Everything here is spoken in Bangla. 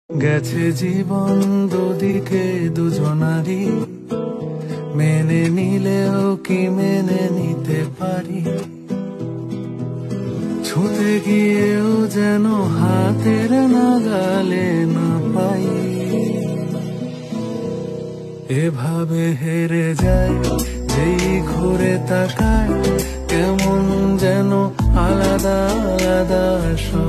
গেছে জীবন দুদিকে দুজনারই, মেনে নিলেও কি মেনে নিতে পারি? ছুঁতে গিয়েও যেন হাতের নাগালে না পাই। এভাবে হেরে যায় যেই ঘুরে তাকায়, কেমন যেন আলাদা আলাদা সব।